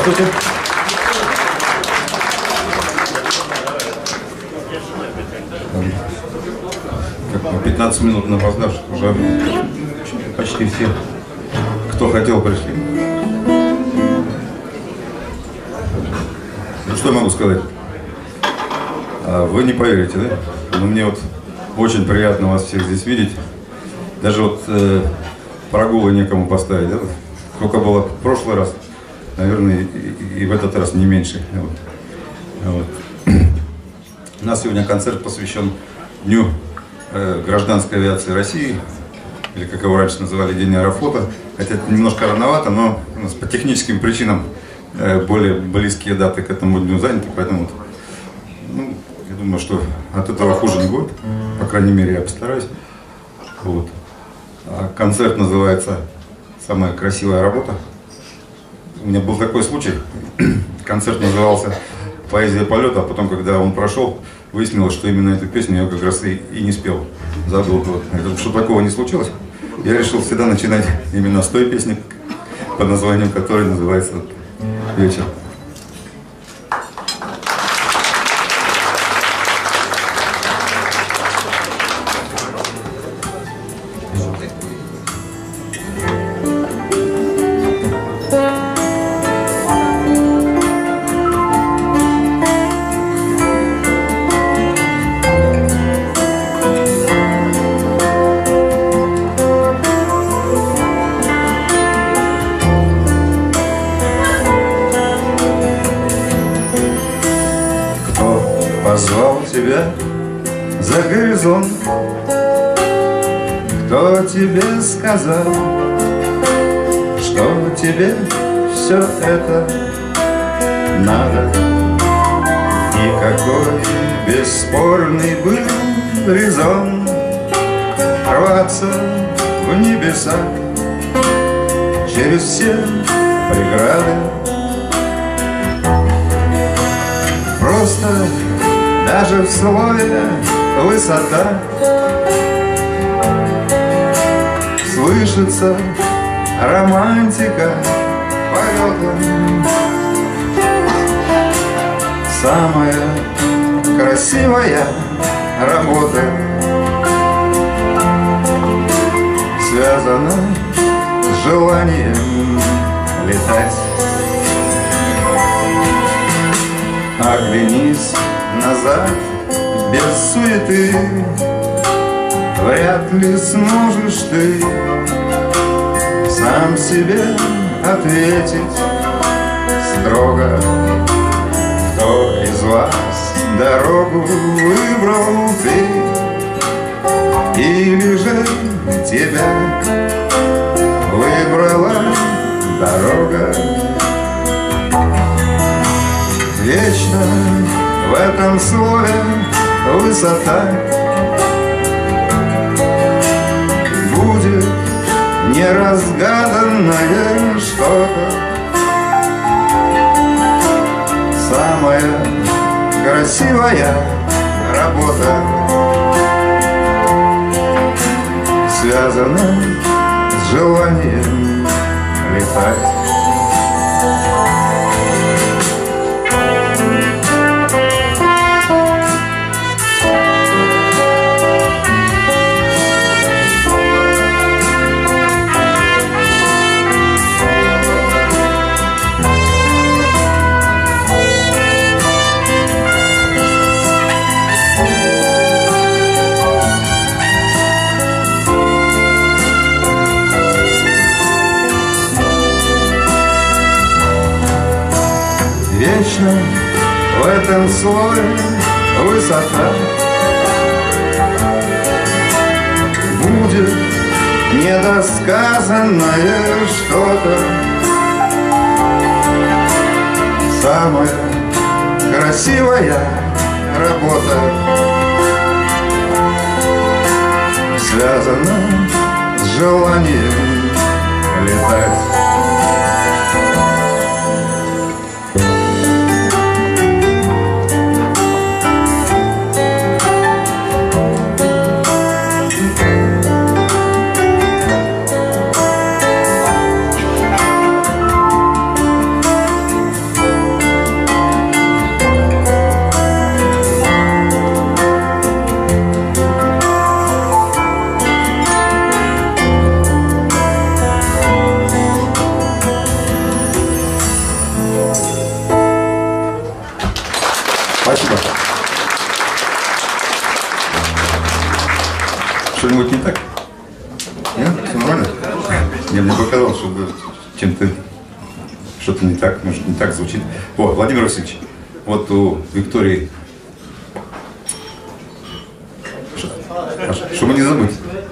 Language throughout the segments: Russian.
Здравствуйте. Как 15 минут на опоздавших уже почти все, кто хотел, пришли. Ну что я могу сказать? Вы не поверите, да? Но мне вот очень приятно вас всех здесь видеть. Даже вот прогулы некому поставить, да? Сколько было в прошлый раз, наверное, и в этот раз не меньше. Вот. У нас сегодня концерт посвящен Дню гражданской авиации России, или как его раньше называли, День аэрофлота. Хотя это немножко рановато, но у нас по техническим причинам более близкие даты к этому дню заняты, поэтому ну, я думаю, что от этого хуже не будет. По крайней мере, я постараюсь. Вот. Концерт называется «Самая красивая работа». У меня был такой случай. Концерт назывался «Поэзия полета», а потом, когда он прошел, выяснилось, что именно эту песню я как раз и не спел. Забыл. Вот. Чтобы такого не случилось, я решил всегда начинать именно с той песни, под названием которой называется «Вечер». Позвал тебя за горизонт, кто тебе сказал, что тебе все это надо? И какой бесспорный был резон рваться в небеса через все преграды. Просто даже в слове «высота» слышится романтика полета. Самая красивая работа связана с желанием летать. Оглянись назад без суеты, вряд ли сможешь ты сам себе ответить строго, кто из вас дорогу выбрал ты, или же тебя выбрала дорога. Вечно в этом слове «высота» будет неразгаданное что-то. Самая красивая работа связана с желанием летать. Вечно в этом слове «высота» будет недосказанное что-то. Самая красивая работа связана с желанием летать. показалось, что чем-то что-то не так, может, не так звучит. Вот, Владимир Васильевич, вот у Виктории, чтобы не забыть.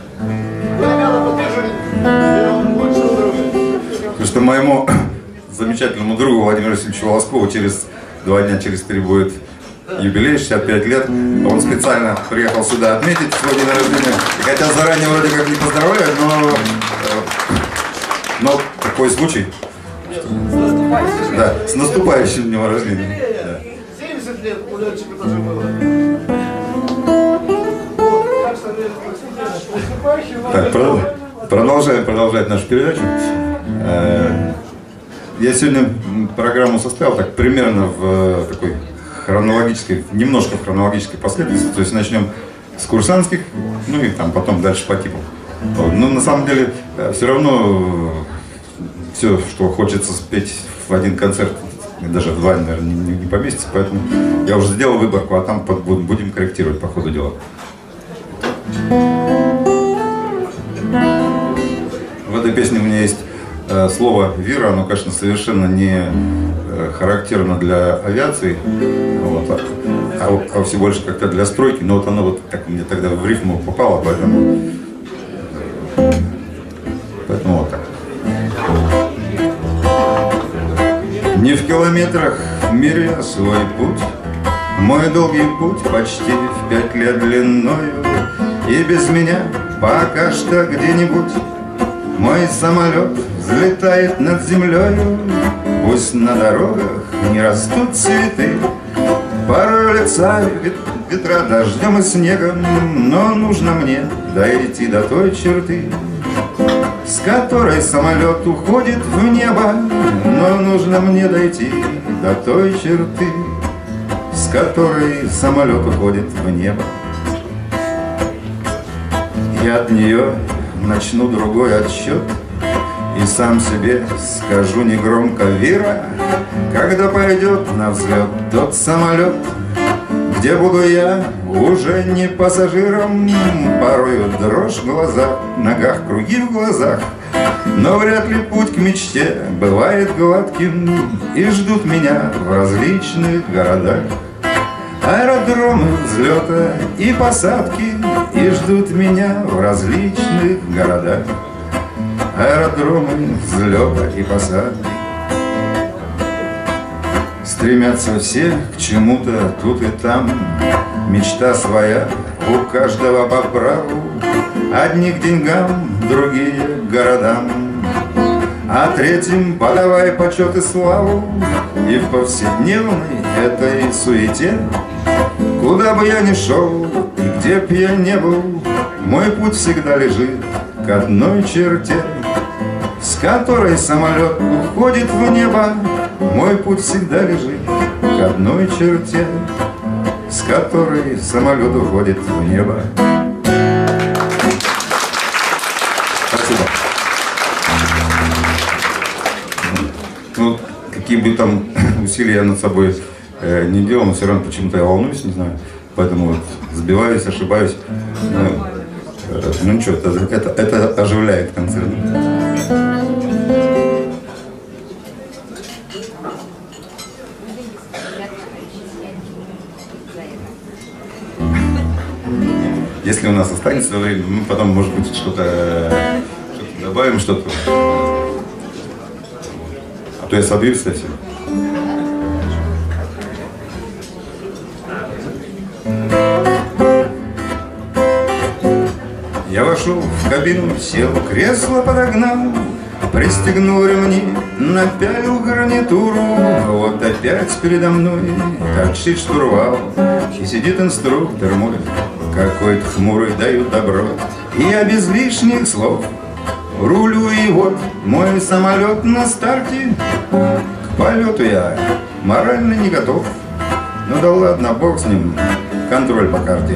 Потому что моему замечательному другу Владимиру Васильевичу Волоскову через 2 дня, через 3 будет юбилей, 65 лет. Он специально приехал сюда отметить свой день рождения. И хотя заранее вроде как не поздравляют, но такой случай. Да, с наступающим днем рождения. Да. 70 лет у летчика тоже было. Так, продолжать нашу передачу. Я сегодня программу составил так примерно в такой хронологической, немножко в хронологической последовательности. То есть начнем с курсантских, ну и там потом дальше по типу. Но на самом деле все равно все, что хочется спеть в один концерт, даже в 2, наверное, не поместится. Поэтому я уже сделал выборку, а там будем корректировать по ходу дела. В этой песне у меня есть слово «вира», оно, конечно, совершенно не характерно для авиации, вот, а всего лишь как-то для стройки, но вот оно вот так мне тогда в рифму попало, поэтому вот так. Не в километрах меряя свой путь, мой долгий путь почти в 5 лет длиною, и без меня пока что где-нибудь мой самолет взлетает над землею. Пусть на дорогах не растут цветы, порой летают ветра дождем и снегом, но нужно мне дойти до той черты, с которой самолет уходит в небо. Но нужно мне дойти до той черты, с которой самолет уходит в небо. Я от нее начну другой отсчет и сам себе скажу негромко «Вира», когда пойдет на взлет тот самолет, где буду я уже не пассажиром. Порою дрожь в глазах, ногах круги в глазах, но вряд ли путь к мечте бывает гладким, и ждут меня в различных городах аэродромы взлета и посадки, и ждут меня в различных городах аэродромы взлета и посадки. Стремятся все к чему-то тут и там, мечта своя у каждого по праву, одни к деньгам, другие к городам, а третьим подавай почет и славу. И в повседневной этой суете, куда бы я ни шел и где б я не был, мой путь всегда лежит к одной черте, с которой самолет уходит в небо. Мой путь всегда лежит к одной черте, с которой самолет уходит в небо. Спасибо. Ну, какие бы там усилия я над собой не делал, но все равно почему-то я волнуюсь, не знаю. Поэтому вот сбиваюсь, ошибаюсь. Ну ничего, это оживляет концерт. Если у нас останется время, мы потом, может быть, что-то добавим, что-то. А то я собьюсь совсем. Я вошел в кабину, сел, кресло подогнал, пристегнул ремни, напялил гарнитуру. Вот опять передо мной торчит штурвал, и сидит инструктор мой, какой-то хмурый, даю добро. И я без лишних слов рулю, и вот мой самолет на старте. К полету я морально не готов, ну да ладно, бог с ним, контроль по карте.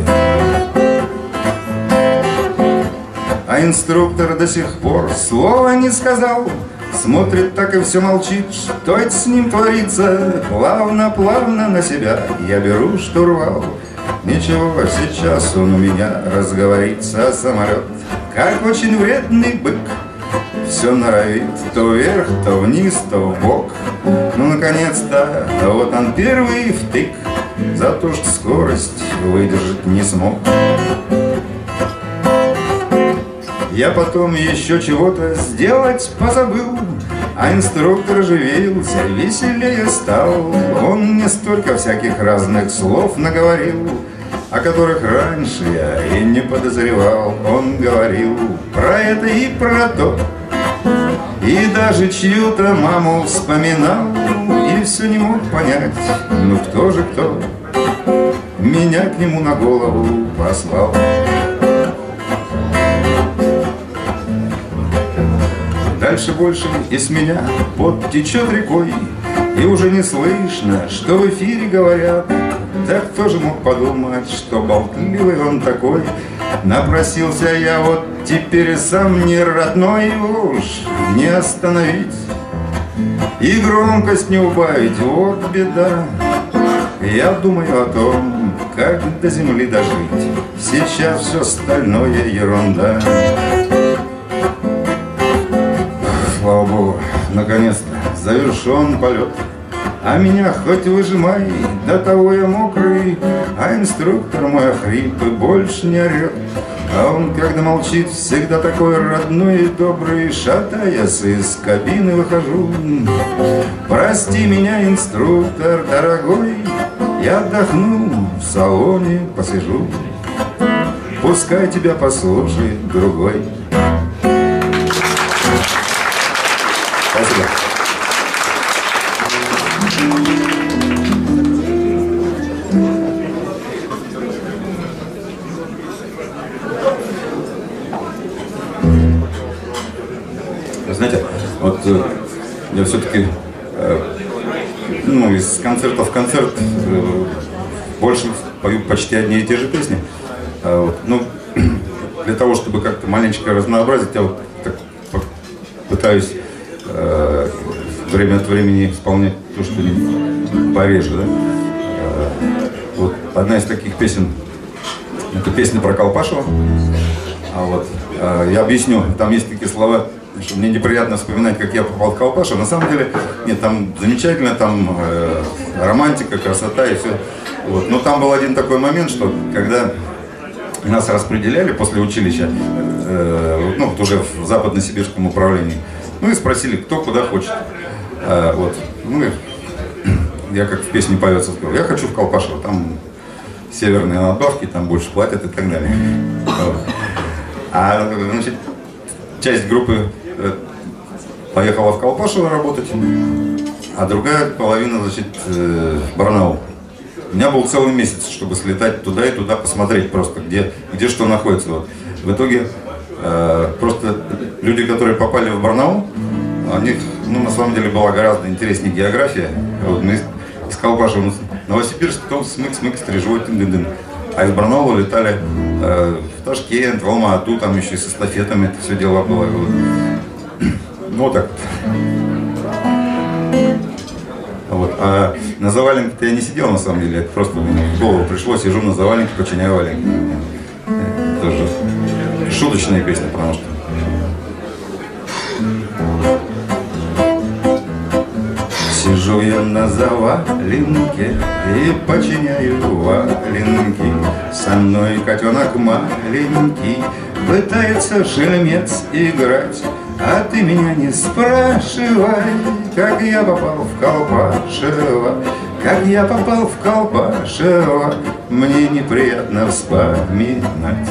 А инструктор до сих пор слова не сказал, смотрит так и все молчит, что это с ним творится. Плавно на себя я беру штурвал. Ничего, сейчас он у меня разговорится. Самолет, как очень вредный бык, все норовит то вверх, то вниз, то вбок. Ну, наконец-то, вот он первый втык, за то, что скорость выдержать не смог. Я потом еще чего-то сделать позабыл, а инструктор оживился, веселее стал. Он мне столько всяких разных слов наговорил, о которых раньше я и не подозревал. Он говорил про это и про то, и даже чью-то маму вспоминал, и все не мог понять, ну кто же кто меня к нему на голову послал. Дальше больше из меня пот течет рекой, и уже не слышно, что в эфире говорят. Да кто же мог подумать, что болтливый он такой? Напросился я вот теперь и сам не родной, уж не остановить и громкость не убавить, вот беда. Я думаю о том, как до земли дожить, сейчас все остальное ерунда. Слава Богу, наконец-то завершен полет, а меня хоть выжимай, до того я мокрый, а инструктор мой охрип и больше не орет. А он, когда молчит, всегда такой родной и добрый. Шатаясь из кабины выхожу. Прости меня, инструктор дорогой, я отдохну, в салоне посижу. Пускай тебя послушает другой. Спасибо. Знаете, вот я все-таки из концерта в концерт больше пою почти одни и те же песни. Для того, чтобы как-то маленечко разнообразить, я вот так пытаюсь время от времени исполнять то, что пореже. Да? Вот одна из таких песен — это песня про Колпашева. Я объясню, там есть такие слова, что мне неприятно вспоминать, как я попал в Колпашево. На самом деле, нет, там замечательно, там романтика, красота и все. Вот. Но там был один такой момент, что когда нас распределяли после училища, уже в западно-сибирском управлении, и спросили, кто куда хочет. Я как в песне поется, сказал, я хочу в Колпашево, там северные надбавки, там больше платят и так далее. Часть группы поехала в Колпашево работать, а другая половина, в Барнаул. У меня был целый месяц, чтобы слетать туда и туда, посмотреть просто, где что находится. Вот. В итоге просто люди, которые попали в Барнаул, у них, на самом деле, была гораздо интереснее география. Вот, мы из Колпашева, Новосибирск, потом смык, Стрижевой, тын-дын-дын. А из Барнаула летали в Ташкент, в Алма-Ату, там еще и с эстафетами это все дело было. Вот так вот. А на заваленке-то я не сидел, на самом деле, просто в голову пришло, сижу на заваленке, подчиняю валенки. Тоже шуточная песня, потому что... Сижу я на заваленке и подчиняю валенки. Со мной котенок маленький пытается шельмец играть. А ты меня не спрашивай, как я попал в Колпашево. Как я попал в Колпашево, мне неприятно вспоминать.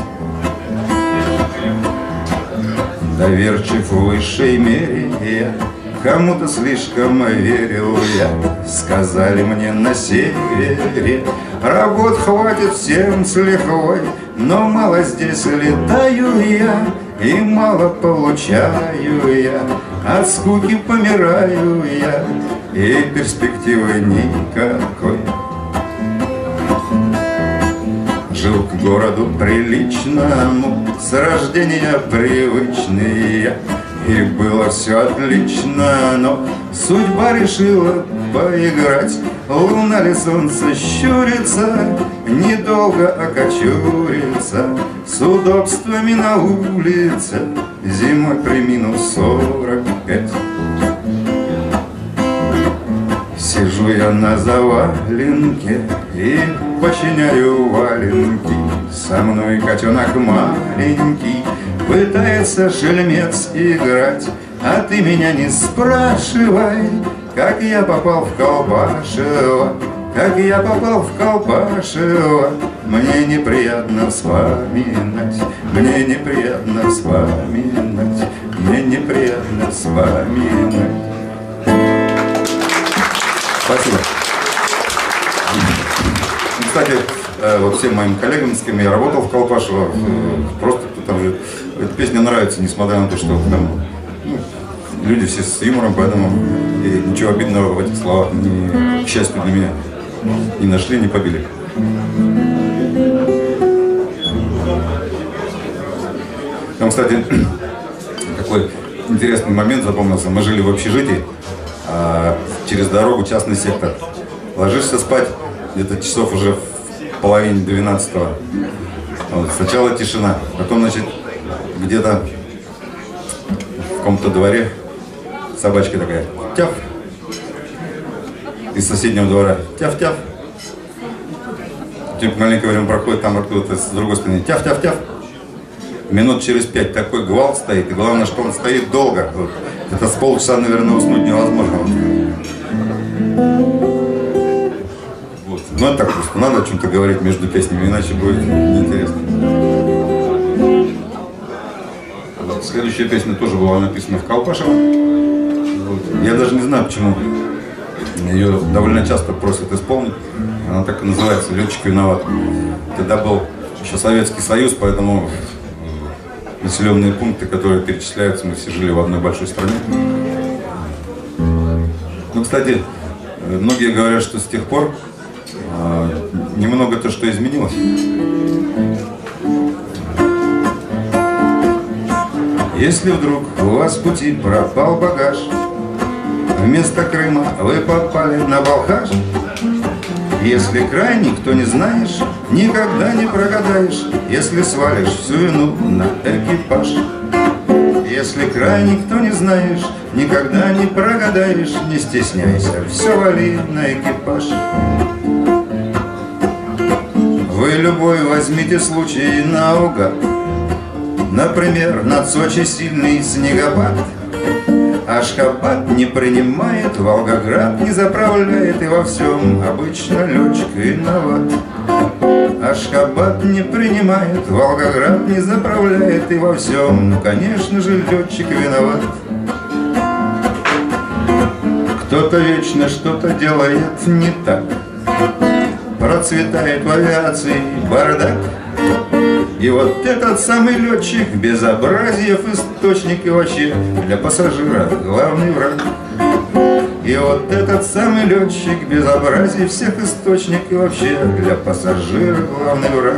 Доверчив в высшей мере я, кому-то слишком верил я. Сказали мне на севере, работ хватит всем с лихвой. Но мало здесь летаю я, и мало получаю я. От скуки помираю я, и перспективы никакой. Жил к городу приличному, с рождения привычный я. И было все отлично, но судьба решила поиграть. Луна ли солнце щурится, недолго окочурится, с удобствами на улице зимой при минус 45. Сижу я на заваленке и починяю валенки. Со мной котенок маленький пытается шельмец играть. А ты меня не спрашивай, как я попал в Колпашево, как я попал в Колпашево. Мне неприятно вспоминать, мне неприятно вспоминать, мне неприятно вспоминать. Спасибо. Кстати, вот всем моим коллегам, с кем я работал в Колпашево, просто там же эта песня нравится, несмотря на то, что там люди все с юмором, поэтому и ничего обидного в этих словах, к счастью для меня, не нашли, не побили. Там, кстати, такой интересный момент запомнился. Мы жили в общежитии, а через дорогу частный сектор. Ложишься спать где-то часов уже в половине 12-го. Вот, сначала тишина, потом, значит, где-то в каком-то дворе собачка такая тяф. Из соседнего двора тяф-тяф. Типа маленькое время проходит, там откуда-то с другой стороны тяф-тяф-тяф. Минут через 5 такой гвалт стоит, и главное, что он стоит долго. Это с полчаса, наверное, уснуть невозможно. Вот. Ну это так просто, надо о чем-то говорить между песнями, иначе будет неинтересно. Вот. Следующая песня тоже была написана в Колпашево. Вот. Я даже не знаю, почему ее довольно часто просят исполнить. Она так и называется «Летчик виноват». Тогда был еще Советский Союз, поэтому населенные пункты, которые перечисляются, мы все жили в одной большой стране. Ну, кстати, многие говорят, что с тех пор немного то, что изменилось. Если вдруг у вас в пути пропал багаж, вместо Крыма вы попали на Балхаш, если крайний, кто не знаешь, никогда не прогадаешь, если свалишь всю вину на экипаж. Если крайний, кто не знаешь, никогда не прогадаешь, не стесняйся, все вали на экипаж. Вы любой возьмите случай наугад, например, над Сочи сильный снегопад. Ашхабад не принимает, Волгоград не заправляет, и во всем обычно летчик виноват. Ашхабад не принимает, Волгоград не заправляет, и во всем, ну конечно же, летчик виноват. Кто-то вечно что-то делает не так, процветает в авиации бардак. И вот этот самый летчик безобразиев источник, и вообще для пассажира главный враг. И вот этот самый летчик безобразий всех источник, и вообще для пассажира главный враг.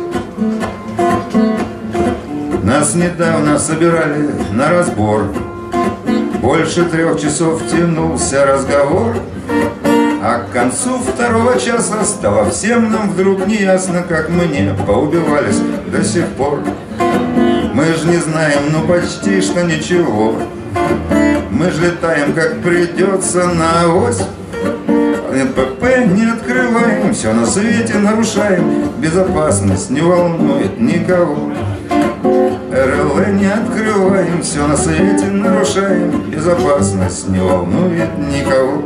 Нас недавно собирали на разбор, больше 3 часов тянулся разговор. А к концу 2-го часа стало всем нам вдруг неясно, как мы не поубивались до сих пор. Мы ж не знаем, ну почти что ничего. Мы ж летаем, как придется на авось. НПП не открываем, все на свете нарушаем. Безопасность не волнует никого. РЛ не открываем, все на свете нарушаем. Безопасность не волнует никого.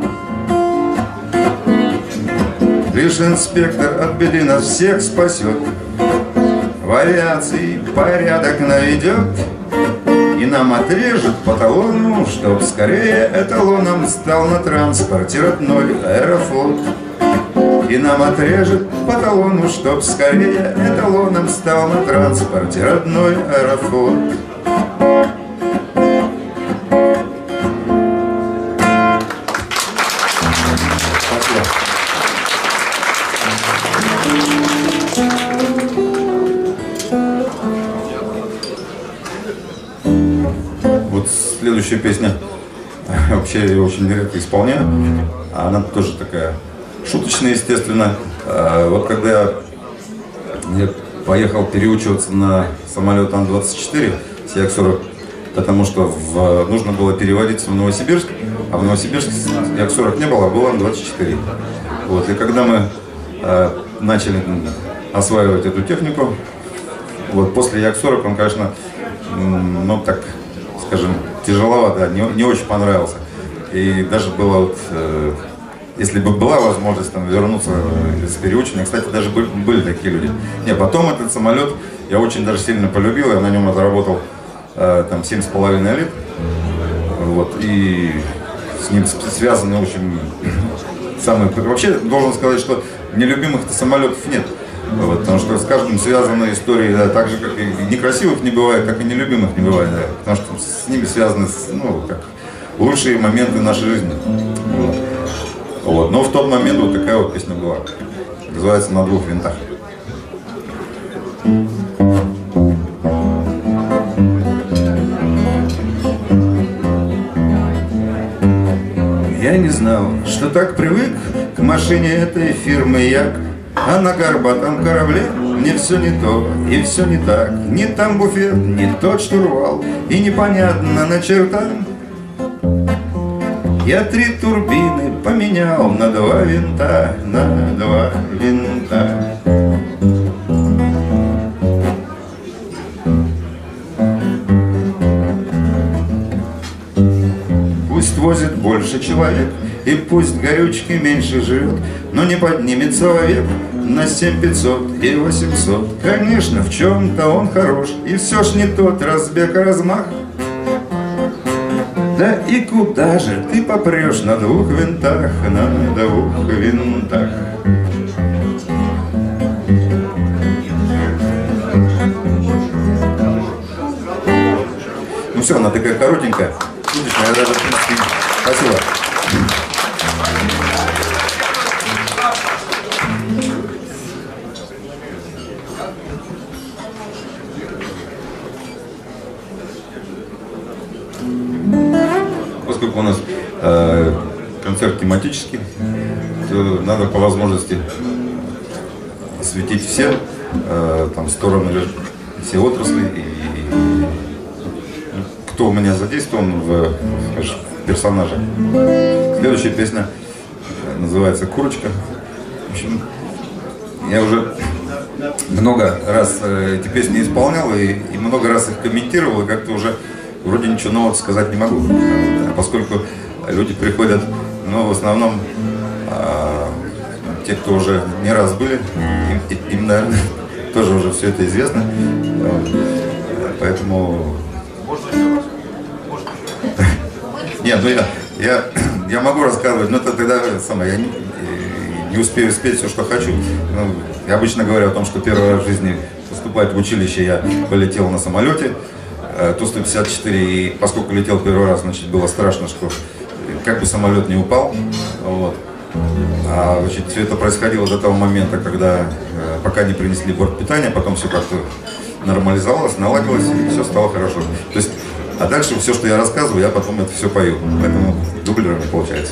Лишь инспектор от беды нас всех спасет, в авиации порядок наведет и нам отрежет по талону, чтоб скорее эталоном стал на транспорте родной Аэрофлот. И нам отрежет по талону, чтоб скорее эталоном стал на транспорте родной Аэрофлот. Следующая песня, вообще я ее очень редко исполняю, она тоже такая шуточная, естественно. Вот когда я поехал переучиваться на самолет Ан-24 Як-40, потому что нужно было переводиться в Новосибирск, а в Новосибирске Як-40 не было, а был Ан-24. Вот, и когда мы начали осваивать эту технику, вот, после Як-40 он, конечно, ну, так, скажем, тяжеловато, да, не очень понравился. И даже было вот, если бы была возможность там вернуться с переучения, кстати, даже были такие люди. Не, потом этот самолет я очень даже сильно полюбил, я на нем отработал там 7,5 лет. Вот, и с ним связаны очень самые... Вообще, должен сказать, что нелюбимых-то самолетов нет. Вот, потому что с каждым связаны истории, да, так же, как и некрасивых не бывает, так и нелюбимых не бывает. Да, потому что с ними связаны, ну, как лучшие моменты нашей жизни. Вот. Вот. Но в тот момент вот такая вот песня была. Называется «На двух винтах». Я не знал, что так привык к машине этой фирмы Як, а на горбатом корабле мне все не то и все не так. Не там буфет, не тот штурвал, и непонятно на черта. Я 3 турбины поменял на 2 винта, на 2 винта. Пусть возит больше человек, и пусть горючки меньше жрет, но не поднимется вовек на 7500 и 800. Конечно, в чем-то он хорош, и все ж не тот разбег и размах. Да и куда же ты попрешь на 2 винтах, на 2 винтах? Ну все, она такая коротенькая. Я даже, в принципе, спасибо. Поскольку у нас концерт тематический, то надо по возможности осветить все там стороны, все отрасли и кто у меня задействован в, скажем, персонаже. Следующая песня называется «Курочка». В общем, я уже много раз эти песни исполнял и много раз их комментировал, и как-то уже вроде ничего нового сказать не могу. Поскольку люди приходят, ну, в основном те, кто уже не раз были, им, наверное, тоже уже все это известно. Поэтому... Нет, ну я могу рассказывать, но это тогда самое, я не успею спеть все, что хочу. Ну, я обычно говорю о том, что первый раз в жизни поступать в училище я полетел на самолете Ту-154, и поскольку летел первый раз, значит, было страшно, что как бы самолет не упал. Вот. А, значит, все это происходило до того момента, когда пока не принесли борт питания, потом все как-то нормализовалось, наладилось, и все стало хорошо. То есть, а дальше все, что я рассказываю, я потом это все пою. Поэтому дублером не получается.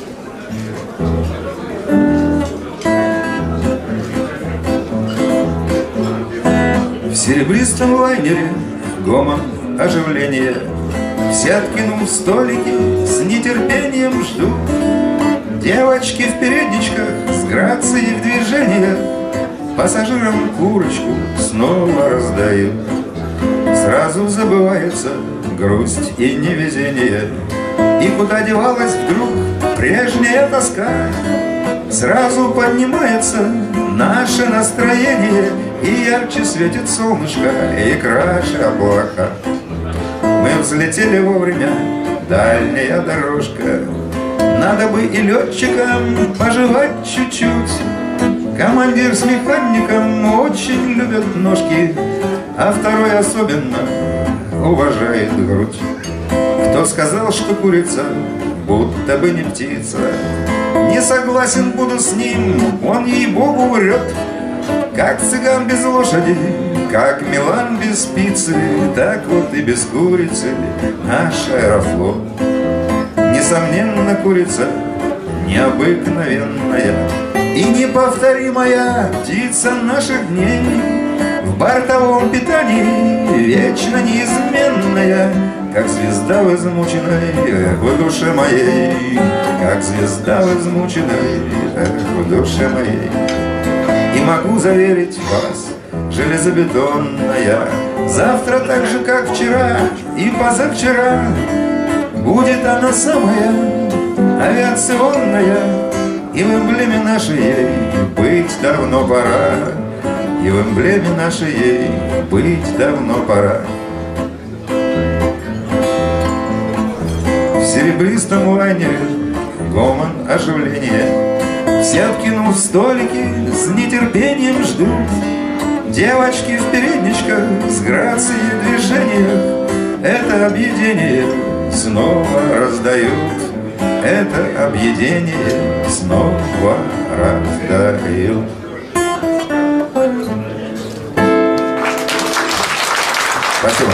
В серебристом лайнере гомон, оживление. Все, откинув столики, с нетерпением ждут. Девочки в передничках с грацией в движениях пассажирам курочку снова раздают. Сразу забывается грусть и невезение, и куда девалась вдруг прежняя тоска. Сразу поднимается наше настроение, и ярче светит солнышко, и краше облака. Мы взлетели вовремя, дальняя дорожка. Надо бы и летчикам пожевать чуть-чуть. Командир с механиком очень любят ножки, а второй особенно уважает грудь. Кто сказал, что курица будто бы не птица? Не согласен буду с ним, он ей-богу врет. Как цыган без лошади, как Милан без пиццы, так вот и без курицы наш Аэрофлот. Несомненно, курица необыкновенная и неповторимая птица наших дней. В бортовом питании вечно неизменная, как звезда в измученной в душе моей, как звезда в измученной в душе моей. И могу заверить вас, железобетонная, завтра так же, как вчера и позавчера, будет она самая авиационная, и в эмблеме нашей ей быть давно пора, и в эмблеме нашей ей быть давно пора. В серебристом лайнере гомон оживления, все, откинув столики, с нетерпением ждут. Девочки в передничках с грацией движения это объедение снова раздают, это объедение снова раздают. Спасибо.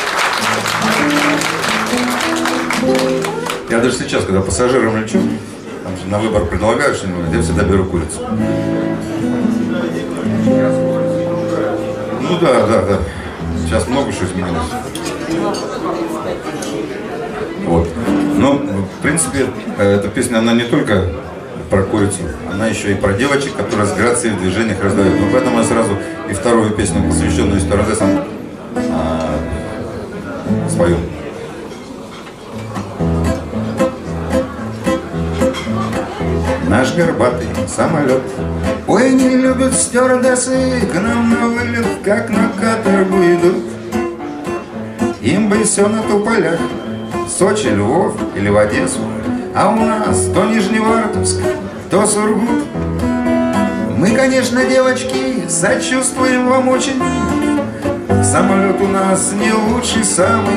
Я даже сейчас, когда пассажирам лечу, там же на выбор предлагают что-нибудь, я всегда беру курицу. Ну да. Сейчас много что изменилось. Вот. Но, в принципе, эта песня, она не только про курицу, она еще и про девочек, которые с грацией в движениях раздают. Ну, поэтому я сразу и вторую песню, посвященную стюардессам, спою. Наш горбатый самолет, ой, не любят стюардессы к нам на вылет, как на каторгу идут. Им бы все на туполях, Сочи, Львов или в Одессу, а у нас то Нижневартовск, то Сургут. Мы, конечно, девочки, сочувствуем вам очень. Самолет у нас не лучший самый,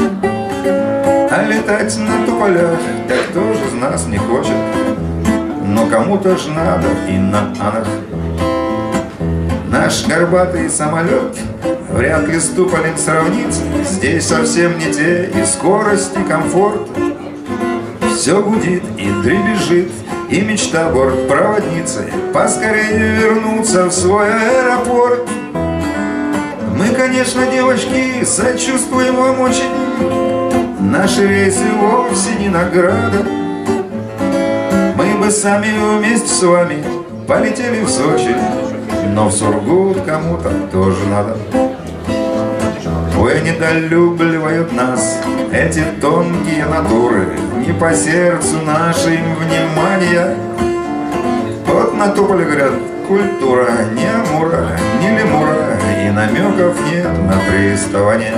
а летать на туполях так кто же из нас не хочет? Но кому-то ж надо и на анах. Наш горбатый самолет вряд ли с туполем сравнится. Здесь совсем не те и скорость, и комфорт. Все гудит и дребезжит, и мечта бортпроводницы поскорее вернуться в свой аэропорт. Мы, конечно, девочки, сочувствуем вам очень. Наши рейсы вовсе не награда. Мы бы сами вместе с вами полетели в Сочи, но в Сургут кому-то тоже надо. Ой, недолюбливают нас эти тонкие натуры, не по сердцу нашим внимания. Вот на туполе говорят, культура не Амура, не Лемура, и намеков нет на приставание.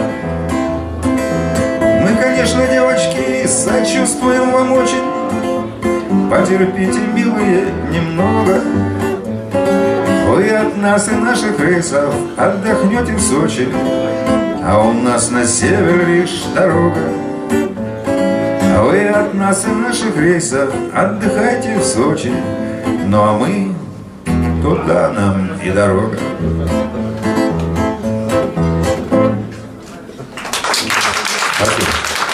Мы, конечно, девочки, сочувствуем вам очень. Потерпите, милые, немного. Вы от нас и наших рейсов отдохнете в Сочи, а у нас на север лишь дорога. Вы от нас и наших рейсов отдыхайте в Сочи, ну а мы туда нам и дорога. Спасибо.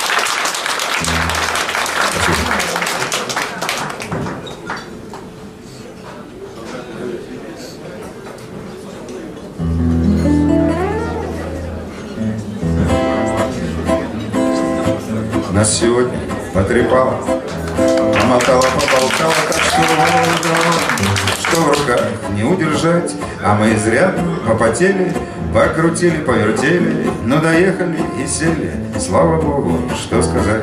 Нас сегодня потрепало, помотало, поболтало, так что в руках не удержать. А мы изрядно попотели, покрутили, повертели, но доехали и сели. Слава Богу, что сказать.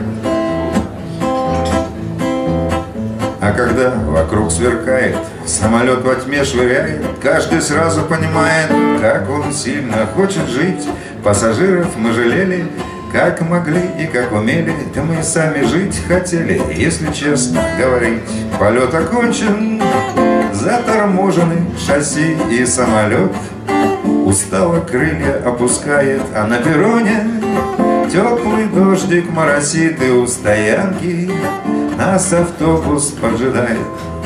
А когда вокруг сверкает, самолет во тьме швыряет, каждый сразу понимает, как он сильно хочет жить. Пассажиров мы жалели, как могли и как умели, да мы сами жить хотели, если честно говорить. Полет окончен, заторможены шасси и самолет. Устало крылья опускает, а на перроне теплый дождик моросит, и у стоянки нас автобус поджидает.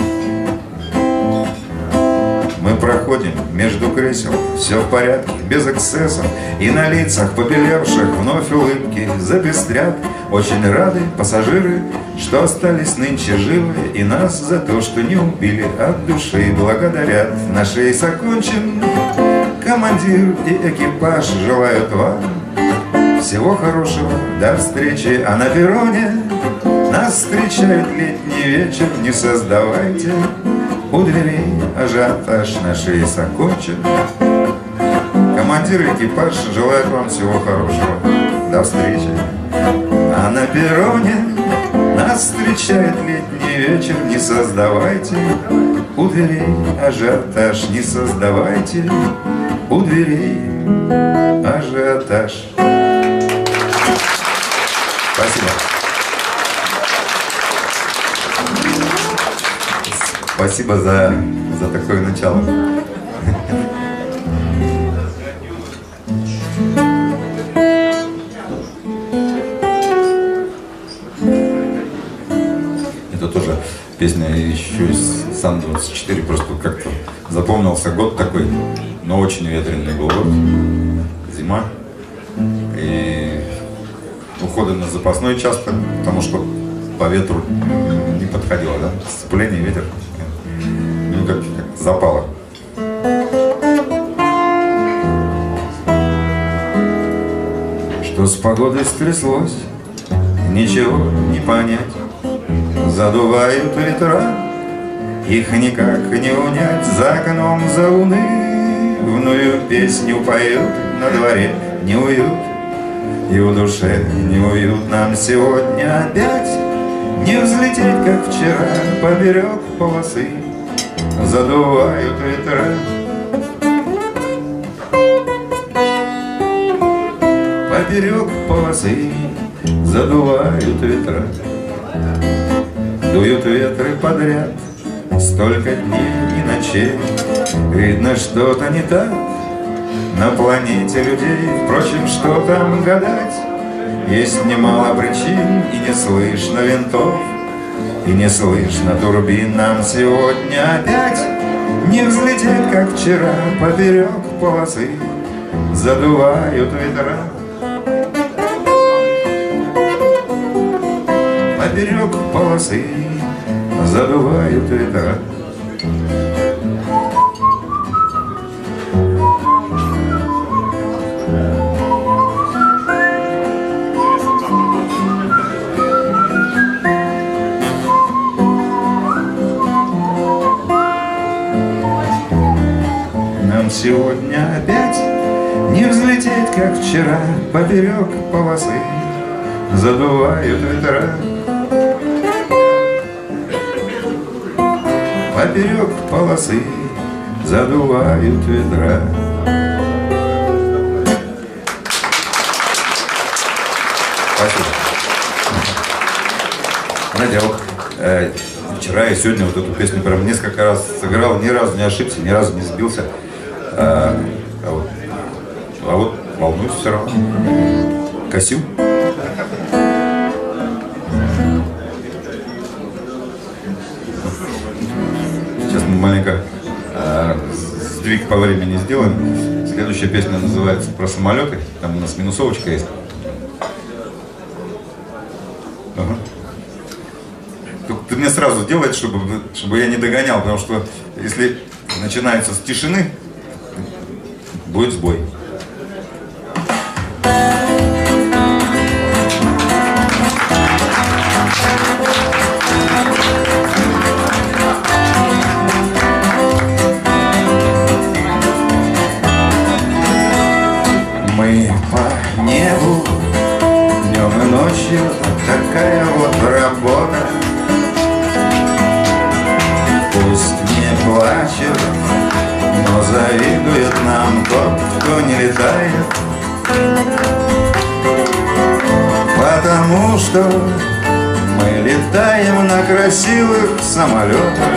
Мы проходим между кресел, все в порядке, без эксцессов, и на лицах побелевших вновь улыбки запестрят. Очень рады пассажиры, что остались нынче живы, и нас за то, что не убили, от души благодарят. Наш рейс окончен, командир и экипаж желают вам всего хорошего, до встречи. А на перроне нас встречает летний вечер. Не создавайте у дверей ажиотаж, наш рейс окончен. Командир и экипаж желают вам всего хорошего, до встречи. А на перроне нас встречает летний вечер. Не создавайте у дверей ажиотаж, не создавайте у дверей ажиотаж. Спасибо. Спасибо за такое начало. Это тоже песня еще из Сан-24, просто как-то запомнился год такой, но очень ветреный был год, зима, и уходы на запасной часто, потому что по ветру не подходило, да, сцепление, ветер, ну как запало. Что с погодой стряслось, ничего не понять. Задувают ветра, их никак не унять. За окном заунывную песню поют. На дворе неуют, и в душе неуют. Нам сегодня опять не взлететь, как вчера, поперек полосы задувают ветра. Поперек полосы задувают ветра. Дуют ветры подряд, столько дней и ночей. Видно, что-то не так на планете людей. Впрочем, что там гадать, есть немало причин. И не слышно винтов, и не слышно турбин. Нам сегодня опять не взлететь, как вчера, поперек полосы задувают ветра. Поперек полосы задувают ветра. Нам сегодня опять не взлететь, как вчера, поперек полосы задувают ветра. Поперек полосы задувают ветра. Спасибо. Знаете, вот вчера и сегодня вот эту песню прям несколько раз сыграл, ни разу не ошибся, ни разу не сбился. А вот волнуюсь все равно. Косю. Сейчас мы маленько сдвиг по времени сделаем. Следующая песня называется «Про самолеты». Там у нас минусовочка есть. Ага. Ты мне сразу делаешь, чтобы я не догонял, потому что если начинается с тишины, будет сбой. Мы по небу днем и ночью, такая вот работа. Пусть не плачет, но завидует нам тот, кто не летает. Потому что мы летаем на красивых самолетах.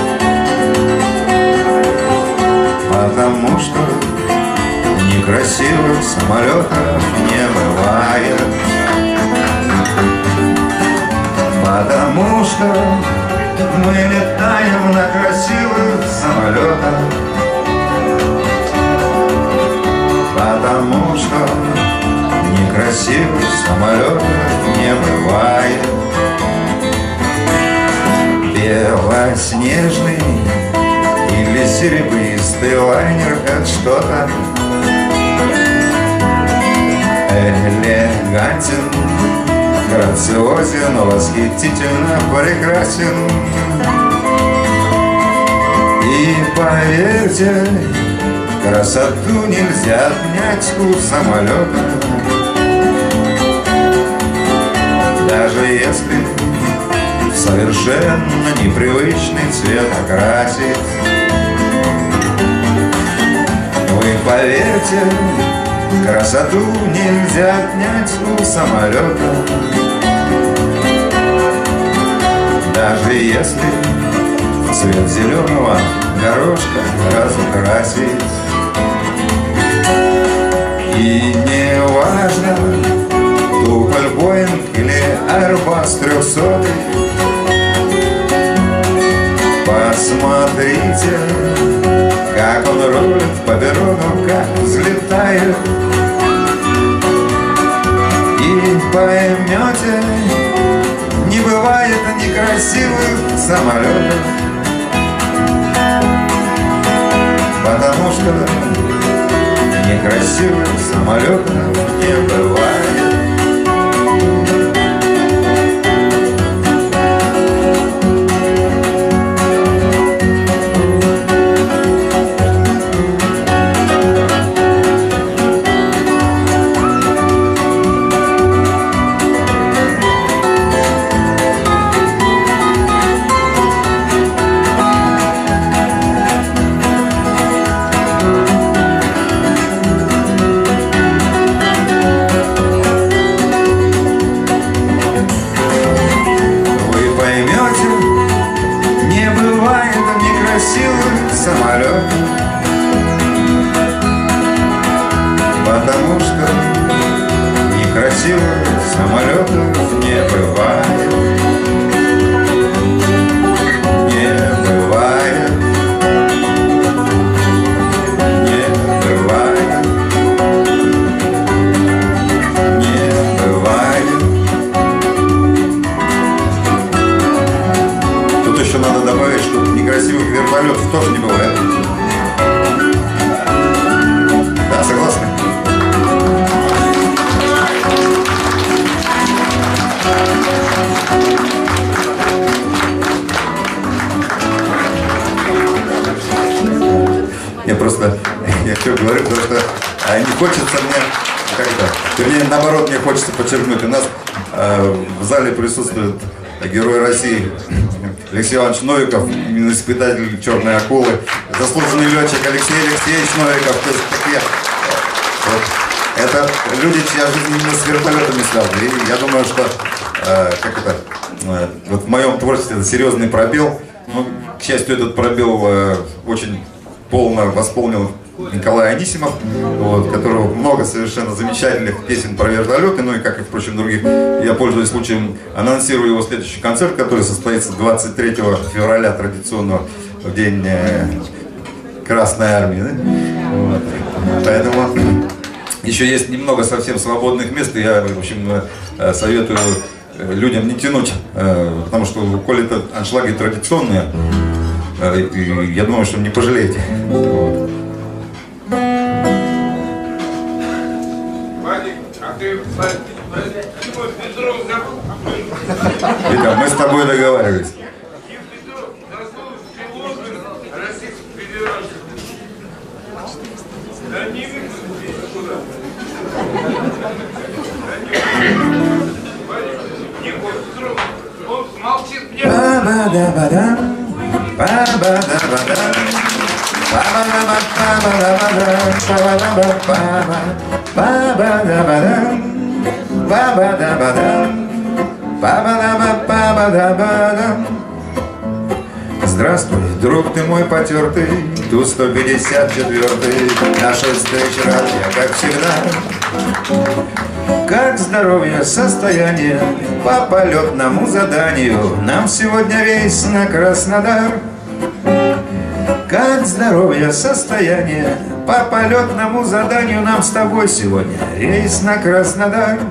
Потому что некрасивых самолетов не бывает. Потому что мы летаем на красивых самолетах. Потому что некрасивых самолетов не бывает. Белоснежный или серебристый лайнер — это что-то. элегантен, грациозен, восхитительно прекрасен. И поверьте, красоту нельзя отнять у самолета, даже если в совершенно непривычный цвет окрасить. Вы поверьте, красоту нельзя отнять у самолета, даже если цвет зеленого горошка разукрасить. И не важно, Туполь, Боинг или Airbus 300, посмотрите, как он рулит по перрону, как взлетает, и поймете, не бывает некрасивых самолетов, потому что некрасивых самолетов не бывает. Потому что некрасивых самолетов не бывает. Не бывает. Не бывает. Не бывает. Тут еще надо добавить, что некрасивых вертолетов тоже не бывает. Да, согласны? Я что говорю, потому что не хочется мне как-то, вернее, наоборот, мне хочется подчеркнуть, у нас в зале присутствует герой России Алексей Иванович Новиков, испытатель черной акулы, заслуженный летчик Алексей Алексеевич Новиков. То есть такие, вот, это люди, чья жизнь именно с вертолетами связана. И я думаю, что вот в моем творчестве это серьезный пробел. Но, к счастью, этот пробел очень полно восполнил Николай Анисимов, вот, которого много совершенно замечательных песен про вертолеты, ну и как и, впрочем, других. Я, пользуясь случаем, анонсирую его следующий концерт, который состоится 23 февраля, традиционно в день Красной Армии. Да? Вот. Поэтому еще есть немного совсем свободных мест, и я, в общем, советую людям не тянуть, потому что, коли это аншлаги традиционные, я думаю, что не пожалеете. Вот. Витя, мы с тобой договаривались. Здравствуй, друг ты мой потертый, Ту-154, нашей встречи рад я, как всегда. Как здоровье, состояние, по полетному заданию нам сегодня рейс на Краснодар. Как здоровье, состояние, по полетному заданию нам с тобой сегодня рейс на Краснодар.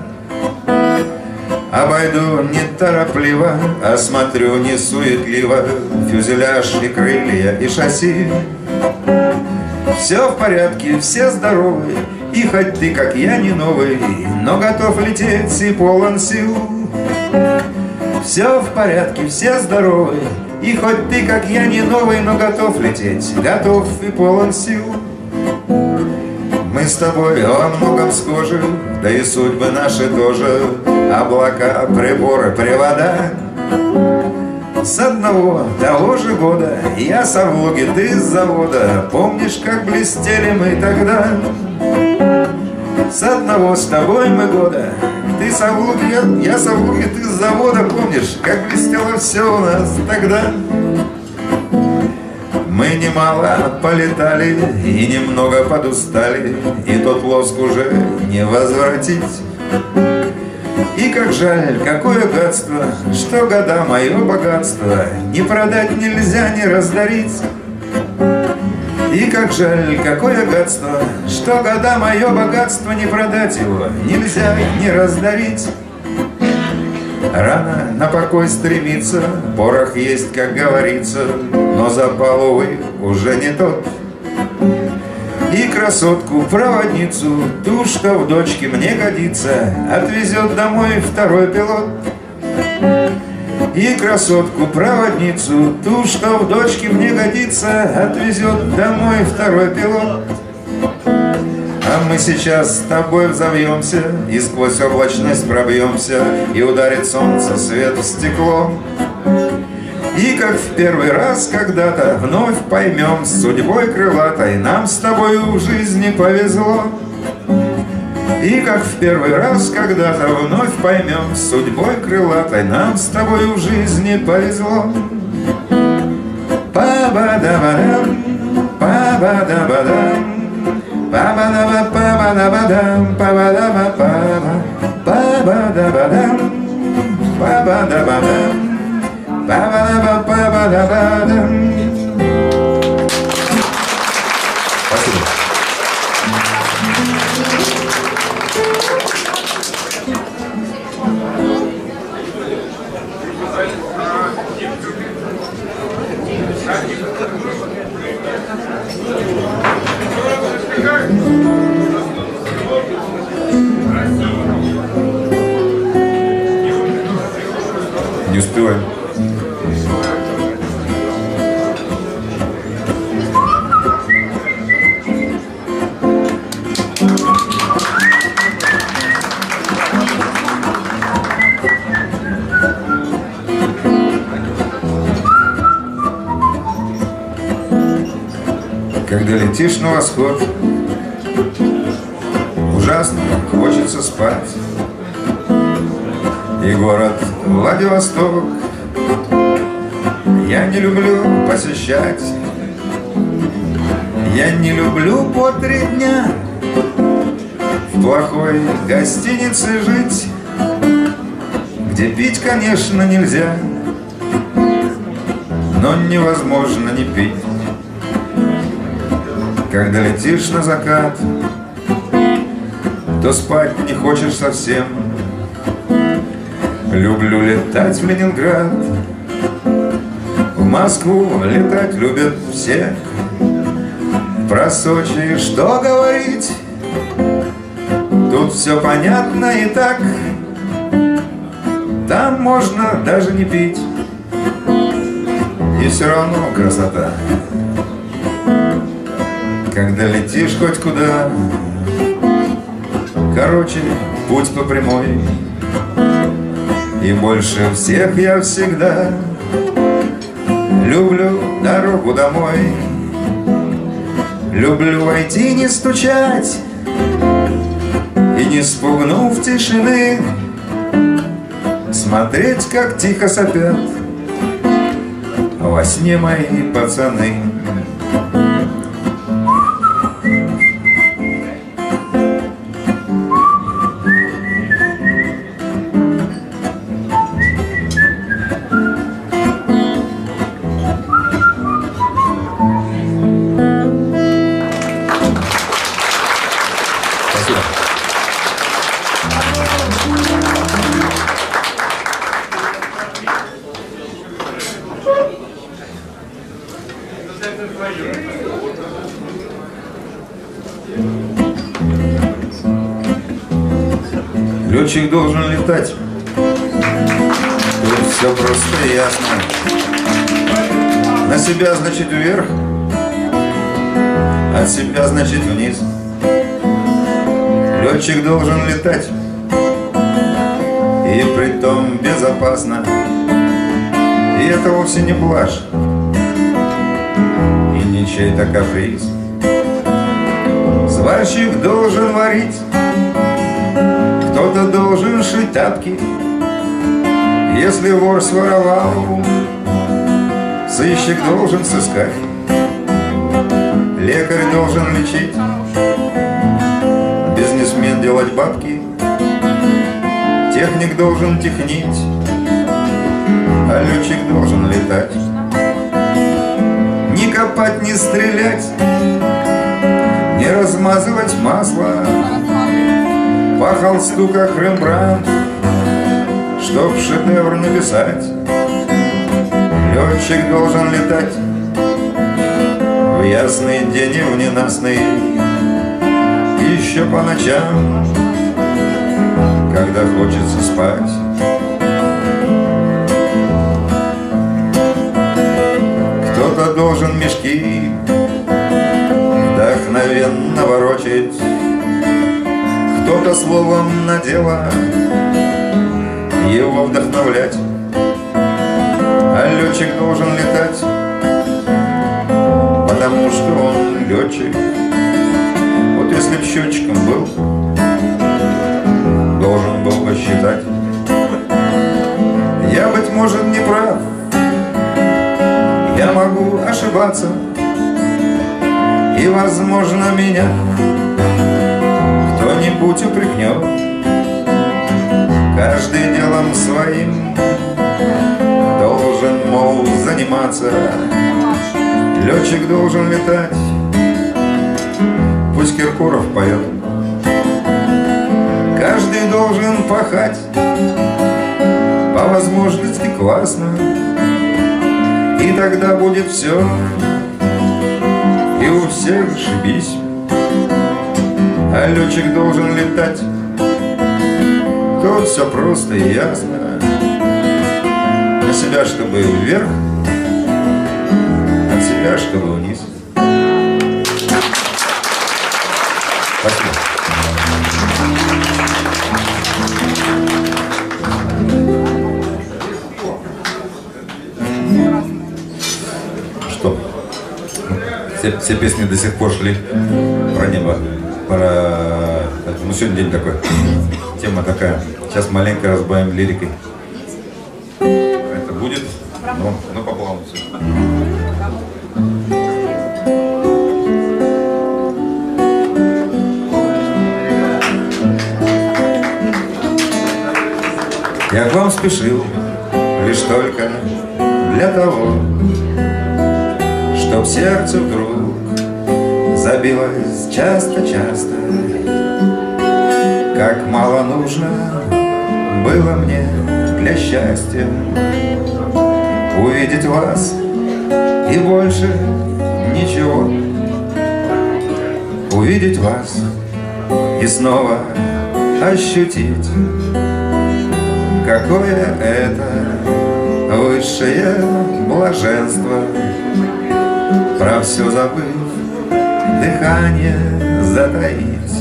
Обойду неторопливо, осмотрю несуетливо фюзеляж и крылья и шасси. Все в порядке, все здоровы, И хоть ты, как я, не новый, но готов лететь и полон сил. Все в порядке, все здоровы. И хоть ты, как я, не новый, но готов лететь, готов и полон сил. Мы с тобой во многом схожи, да и судьбы наши тоже. Облака, приборы, привода. С одного того же года я с Авлуги, ты с завода. Помнишь, как блестели мы тогда? С одного с тобой мы года. Ты с Авлуги, я с Авлуги, ты с завода. Помнишь, как блестело все у нас тогда? Мы немало полетали и немного подустали, и тот лоск уже не возвратить. И как жаль, какое гадство, что года мое богатство не продать нельзя, не раздарить. И как жаль, какое гадство, что года мое богатство не продать его нельзя, не раздарить. Рано на покой стремиться, порох есть, как говорится, но запал, увы, уже не тот. И красотку-проводницу, ту, что в дочке мне годится, отвезет домой второй пилот. И красотку-проводницу, ту, что в дочке мне годится, отвезет домой второй пилот. А мы сейчас с тобой взовьемся и сквозь облачность пробьемся, и ударит солнце свет в стекло. И как в первый раз когда-то вновь поймем, с судьбой крылатой нам с тобою в жизни повезло. И как в первый раз когда-то вновь поймем, с судьбой крылатой нам с тобою в жизни повезло. Па-ба-да-ба-дам, па-ба-да-ба-дам, па-ба-да-ба-па-ба-да-ба-дам, па-ба-да-ба-па-ба, па-ба-да-ба-дам, па-ба-да-ба-дам. Спасибо. Не успеваем. Когда летишь на восход, ужасно хочется спать. И город Владивосток я не люблю посещать. Я не люблю по 3 дня в плохой гостинице жить, где пить, конечно, нельзя, но невозможно не пить. Когда летишь на закат, то спать не хочешь совсем. Люблю летать в Ленинград, в Москву летать любят все. Про Сочи что говорить, тут все понятно и так. Там можно даже не пить, и все равно красота. Когда летишь хоть куда, короче, путь по прямой. И больше всех я всегда люблю дорогу домой. Люблю войти, не стучать, и не спугнув тишины, смотреть, как тихо сопят во сне мои пацаны. Летчик должен летать. Тут все просто и ясно. На себя значит вверх, от себя значит вниз. Летчик должен летать, и притом безопасно. И это вовсе не блажь, и не чей-то каприз. Сварщик должен варить, кто-то должен шить тапки. Если вор своровал, сыщик должен сыскать. Лекарь должен лечить, бизнесмен делать бабки. Техник должен технить, а летчик должен летать. Не копать, не стрелять, не размазывать масло по холсту, как Рембрандт, чтоб шедевр написать. Летчик должен летать в ясный день и в ненастный, еще по ночам, когда хочется спать. Кто-то должен мешки вдохновенно ворочать, кто-то словом на дело его вдохновлять. А летчик должен летать, потому что он летчик. Вот если б счетчиком был, должен был бы считать. Я, быть может, не прав, я могу ошибаться, и, возможно, меня кто-нибудь упрекнет. Каждый делом своим должен, мол, заниматься. Летчик должен летать, пусть Киркоров поет. Каждый должен пахать, по возможности классно, и тогда будет все, и у всех шибись. А летчик должен летать, тут все просто и ясно. На себя, чтобы вверх, от себя, чтобы вниз. Спасибо. Что? Все песни до сих пор шли про небо, про... Ну, сегодня день такой, тема такая. Сейчас маленько разбавим лирикой. Это будет, ну по плану все. Я к вам спешил лишь только для того, чтоб сердце вдруг забилось часто-часто. Как мало нужно было мне для счастья увидеть вас и больше ничего. Увидеть вас и снова ощутить, какое это высшее блаженство. Про все забыв, дыхание затаить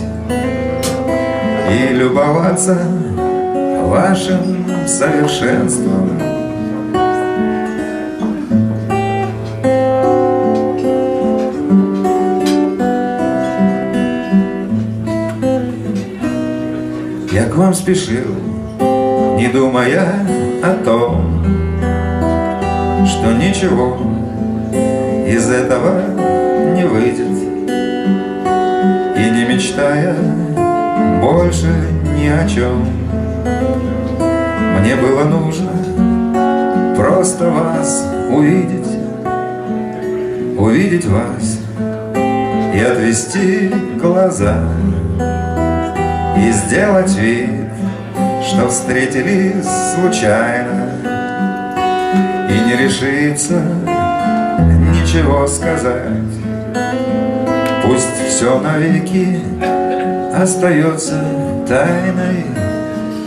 и любоваться вашим совершенством. Я к вам спешил, не думая о том, что ничего из этого не выйдет, и не мечтая больше ни о чем. Мне было нужно просто вас увидеть, увидеть вас и отвести глаза, и сделать вид, что встретились случайно, и не решиться ничего сказать. Пусть все навеки остается тайной,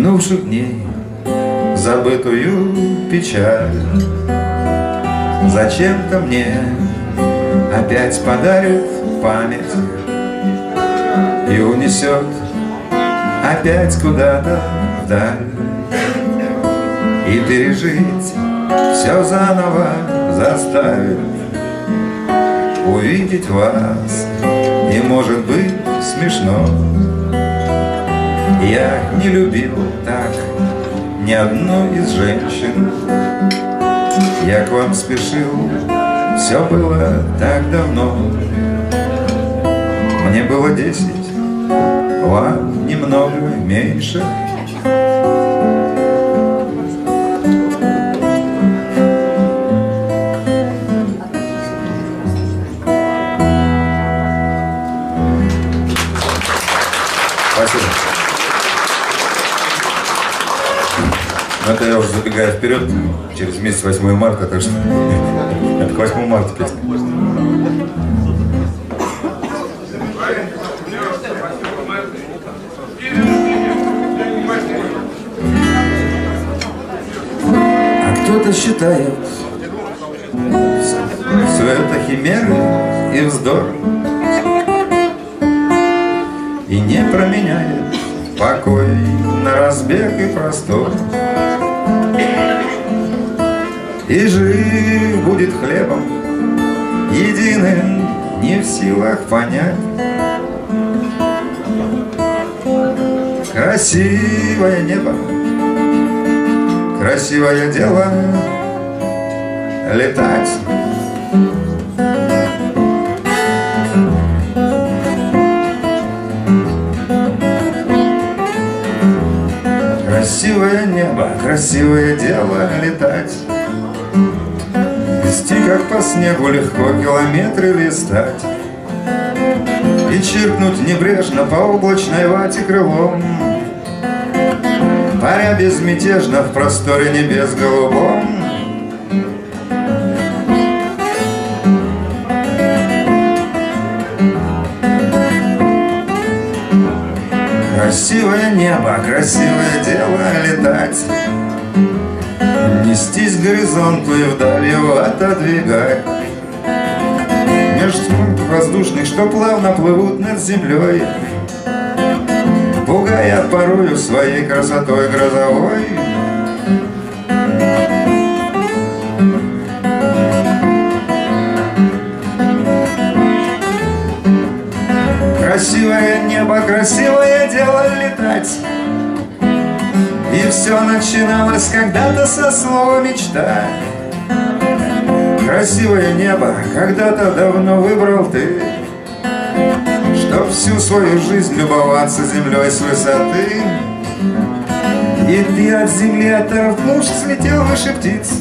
минувших дней забытую печаль. Зачем-то мне опять подарит память и унесет опять куда-то вдаль. И пережить все заново заставит увидеть вас, и может быть смешно. Я не любил так ни одну из женщин. Я к вам спешил, все было так давно. Мне было 10, вам немного меньше. Спасибо. Это я уже забегаю вперед, через месяц 8 марта, так что это к 8 марта песня. А кто-то считает все это химеры и вздор, и не променяет покой на разбег и простор. И жив будет хлебом единым, не в силах понять. Красивое небо, красивое дело летать. Красивое небо, красивое дело летать. Вести, как по снегу, легко километры листать. И чиркнуть небрежно по облачной вате крылом, паря безмятежно в просторе небес голубом. Красивое небо, красивое дело летать. Нестись к горизонту и вдаль его отодвигать. Меж тьмы воздушных, что плавно плывут над землей, пугая порою своей красотой грозовой. Красивое небо, красивое дело летать. И все начиналось когда-то со слова «мечта». Красивое небо когда-то давно выбрал ты, чтоб всю свою жизнь любоваться землей с высоты. И ты от земли оторвнувшись слетел выше птиц,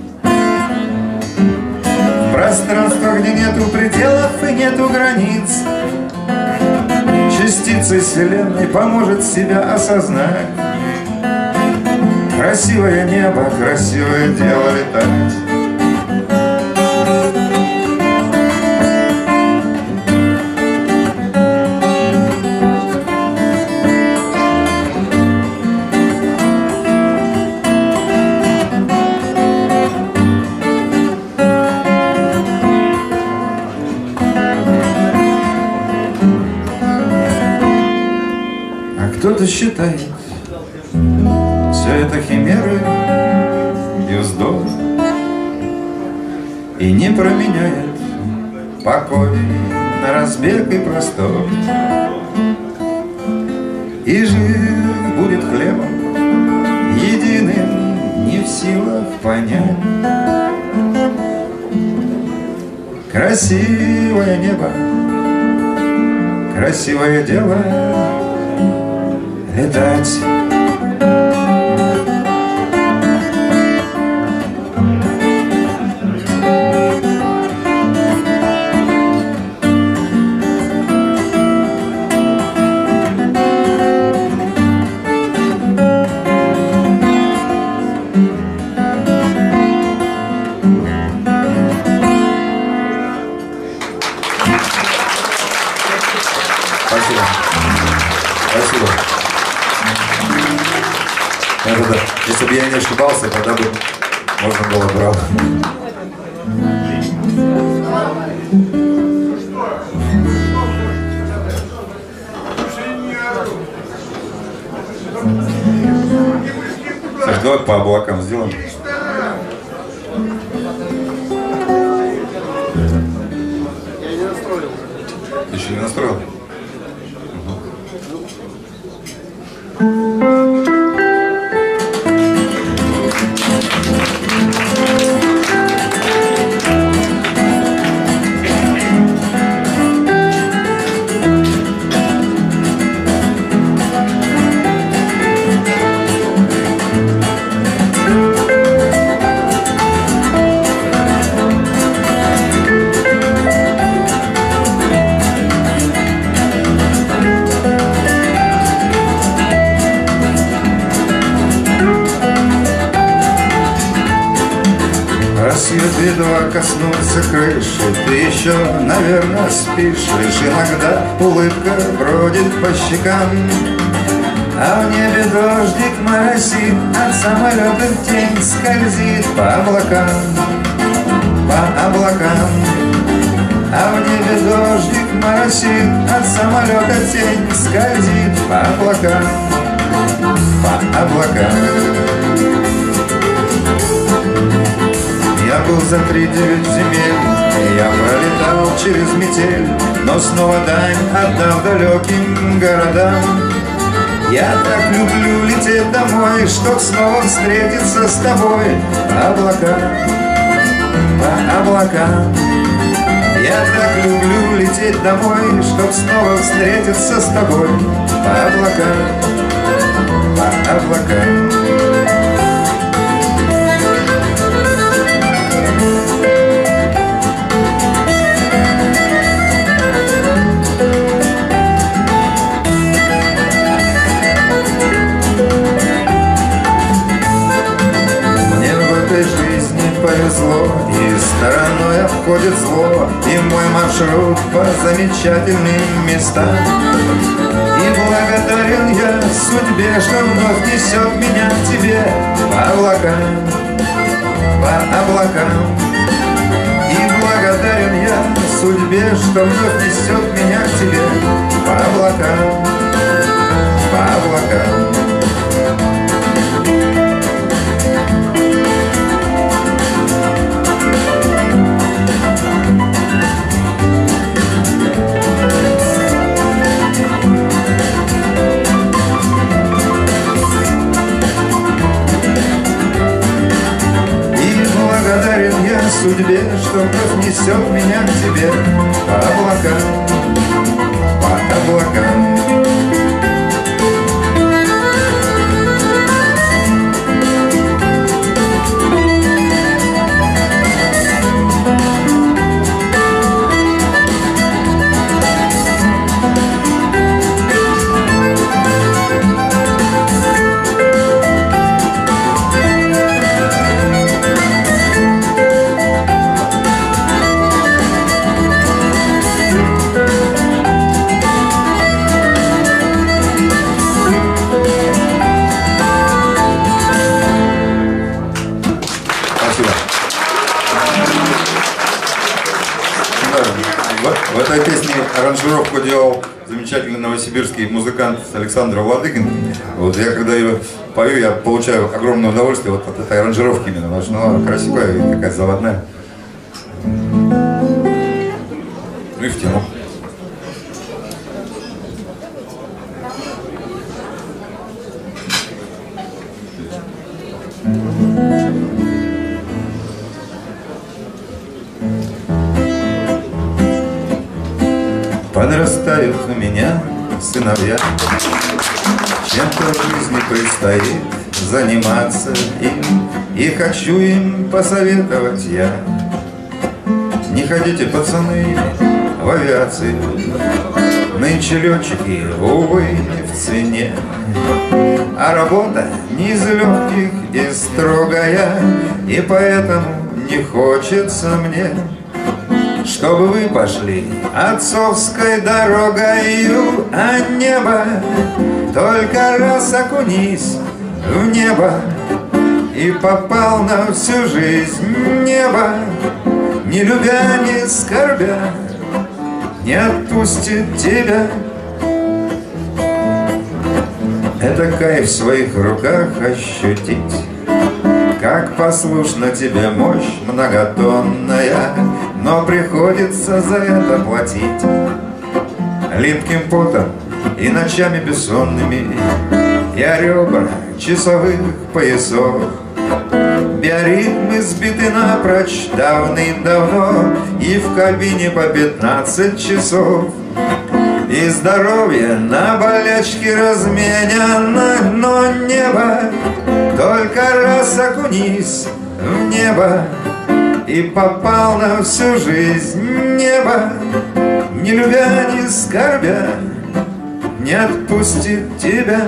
в пространство, где нету пределов и нету границ. Частицей вселенной поможет себя осознать. Красивое небо, красивое дело летать. А кто-то считает все это химеры и вздор, и не променяет покой на разбег и простор. И жив будет хлебом единым, не в силах понять. Красивое небо, красивое дело летать. Спасибо. Спасибо. Да. Если бы я не ошибался, тогда бы можно было брать. Так, давай по облакам сделаем. Я не настроил. Ты еще не настроил? Рассвет едва коснулся крыши, ты еще, наверное, спишь. Лишь иногда улыбка бродит по щекам, а в небе дождик моросит, от самолета тень скользит по облакам, по облакам. А в небе дождик моросит, от самолета тень скользит по облакам, по облакам. Я был за 3-9 земель, я пролетал через метель, но снова дань отдал далеким городам. Я так люблю лететь домой, чтоб снова встретиться с тобой по облакам, по облакам. Я так люблю лететь домой, чтоб снова встретиться с тобой по облакам, по облакам. Повезло, и стороной обходит зло, и мой маршрут по замечательным местам. И благодарен я судьбе, что вновь несет меня к тебе по облакам, по облакам. И благодарен я судьбе, что вновь несет меня к тебе по облакам, по облакам. Судьбе, что вновь несет меня к тебе по облакам, по облакам. В этой песне аранжировку делал замечательный новосибирский музыкант Александр Владыкин. Вот я когда ее пою, я получаю огромное удовольствие вот от этой аранжировки именно, потому что она красивая и такая заводная. Ну и в тему. Подрастают у меня сыновья, чем-то в жизни предстоит заниматься им, и хочу им посоветовать я. Не ходите, пацаны, в авиацию, нынче летчики, увы, не в цене, а работа не из легких и строгая, и поэтому не хочется мне, чтобы вы пошли отцовской дорогою, а небо только раз окунись в небо и попал на всю жизнь небо, не любя, не скорбя, не отпустит тебя. Это кайф в своих руках ощутить, как послушна тебе мощь многотонная, но приходится за это платить липким потом и ночами бессонными. Я ребра часовых поясов, биоритмы сбиты напрочь давным-давно, и в кабине по 15 часов. И здоровье на болячки разменяно, но небо, только раз окунись в небо и попал на всю жизнь небо, не любя, не скорбя, не отпустит тебя.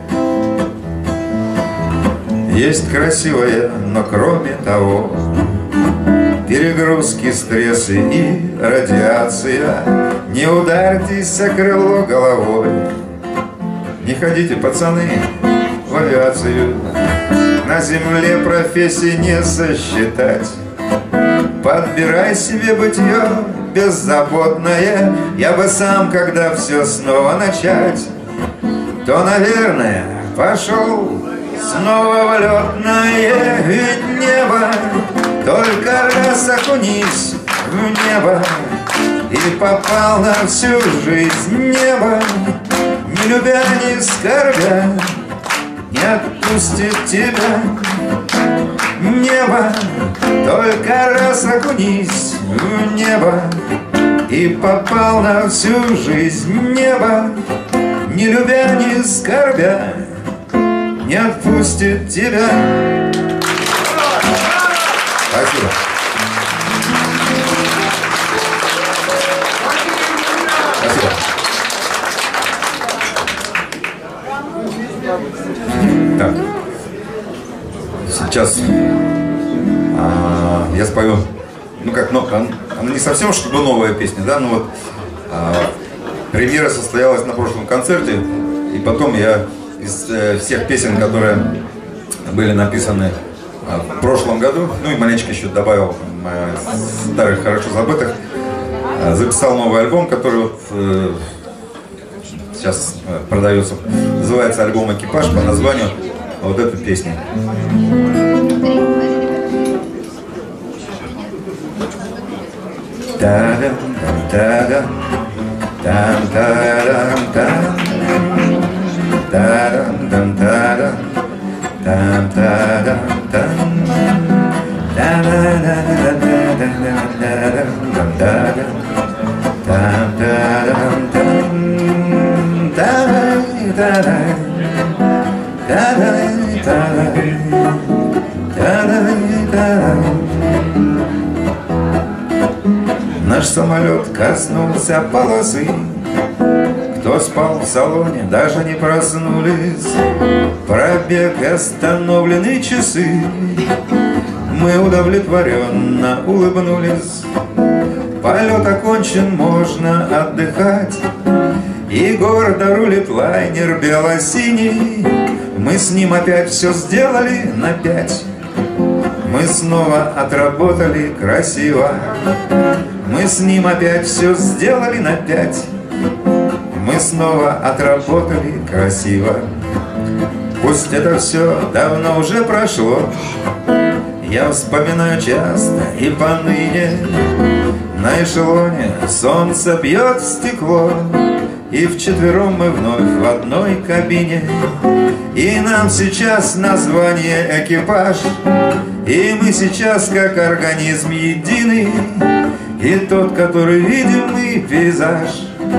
Есть красивое, но кроме того перегрузки, стрессы и радиация. Не ударьтесь о крыло головой, не ходите, пацаны, в авиацию. На земле профессии не сосчитать. Подбирай себе бытие беззаботное. Я бы сам, когда все снова начать, то, наверное, пошел снова в летное. Ведь небо, только раз окунись в небо и попал на всю жизнь небо, не любя, не скорбя, не отпустит тебя. Небо, только раз окунись в небо и попал на всю жизнь небо, не любя, не скорбя, не отпустит тебя. Спасибо. Спасибо. Так. Сейчас я спою, ну как, но она не совсем чтобы новая песня, да, но вот премьера состоялась на прошлом концерте, и потом я из всех песен, которые были написаны в прошлом году, ну и маленечко еще добавил старых, хорошо забытых, записал новый альбом, который вот сейчас продается, называется альбом «Экипаж» по названию вот этой песни. Наш самолет коснулся полосы. Кто спал в салоне, даже не проснулись. Пробег, остановлены часы. Мы удовлетворенно улыбнулись. Полет окончен, можно отдыхать. И гордо рулит лайнер бело-синий. Мы с ним опять все сделали на 5. Мы снова отработали красиво. Мы с ним опять все сделали на 5. Мы снова отработали красиво. Пусть это все давно уже прошло, я вспоминаю часто и поныне. На эшелоне солнце бьет в стекло, и вчетвером мы вновь в одной кабине. И нам сейчас название экипаж, и мы сейчас как организм единый. И тот, который видимый пейзаж,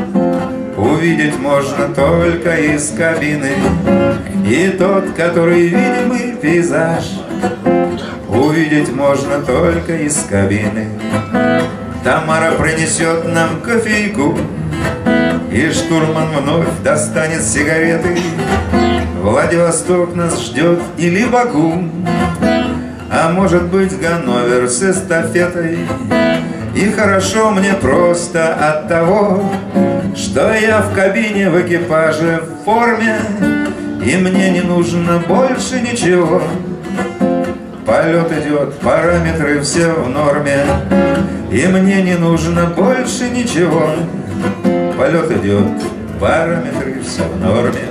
увидеть можно только из кабины. И тот, который видимый пейзаж, увидеть можно только из кабины. Тамара принесет нам кофейку, и штурман вновь достанет сигареты. Владивосток нас ждет или Баку, а может быть Ганновер с эстафетой. И хорошо мне просто от того, что я в кабине в экипаже в форме. и мне не нужно больше ничего. Полет идет, параметры все в норме, и мне не нужно больше ничего. Полет идет, параметры все в норме.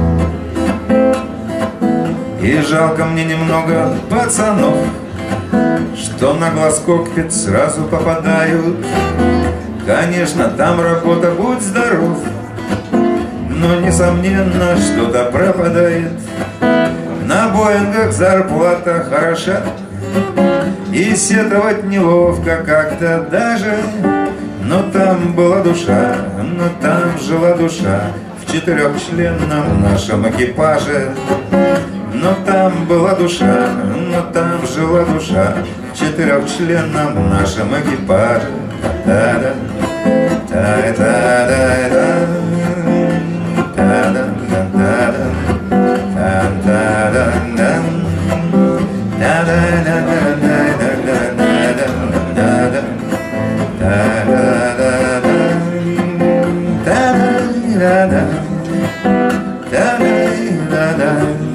И жалко мне немного пацанов, что на глаз кокпит сразу попадают. Конечно, там работа, будь здоров, но несомненно что-то пропадает. На Боингах зарплата хороша, и сетовать неловко как-то даже. Но там была душа, но там жила душа в 4-членном нашем экипаже. Но там была душа, но там жила душа в 4-членном нашем экипаже. Та-да, та-да-да-да, та-да-да-да-да, та-да-да-да, та-да-да-да-да-да-да-да, та-да-да-да, та-да-да-да.